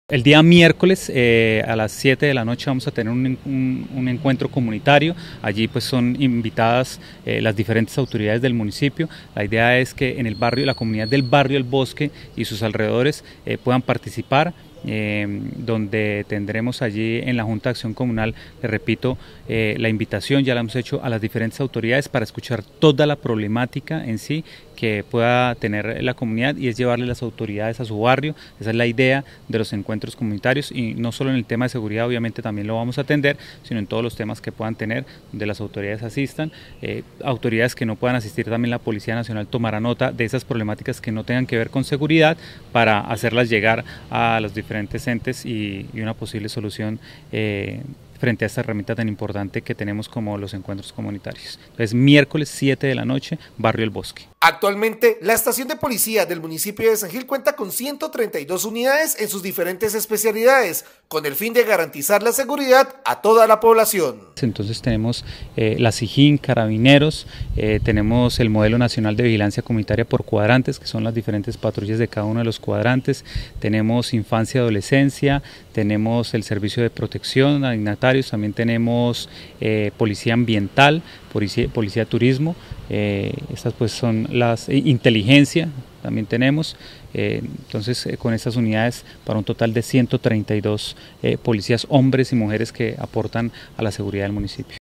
El día miércoles a las 7 de la noche vamos a tener un encuentro comunitario. Allí pues son invitadas las diferentes autoridades del municipio. La idea es que en el barrio, la comunidad del barrio El Bosque y sus alrededores puedan participar. Donde tendremos allí en la Junta de Acción Comunal, le repito, la invitación ya la hemos hecho a las diferentes autoridades para escuchar toda la problemática en sí que pueda tener la comunidad, y es llevarle las autoridades a su barrio. Esa es la idea de los encuentros comunitarios, y no solo en el tema de seguridad, obviamente también lo vamos a atender, sino en todos los temas que puedan tener, donde las autoridades asistan. Autoridades que no puedan asistir, también la Policía Nacional tomará nota de esas problemáticas que no tengan que ver con seguridad para hacerlas llegar a los diferentes entes y una posible solución frente a esta herramienta tan importante que tenemos como los encuentros comunitarios. Entonces, miércoles 7 de la noche, Barrio El Bosque. Actualmente, la estación de policía del municipio de San Gil cuenta con 132 unidades en sus diferentes especialidades, con el fin de garantizar la seguridad a toda la población. Entonces tenemos la SIJIN, Carabineros, tenemos el Modelo Nacional de Vigilancia Comunitaria por cuadrantes, que son las diferentes patrullas de cada uno de los cuadrantes, tenemos Infancia y Adolescencia, tenemos el Servicio de Protección a Dignatarios, también tenemos Policía Ambiental, Policía Turismo, estas pues son las inteligencia, también tenemos, entonces con estas unidades para un total de 132 policías, hombres y mujeres, que aportan a la seguridad del municipio.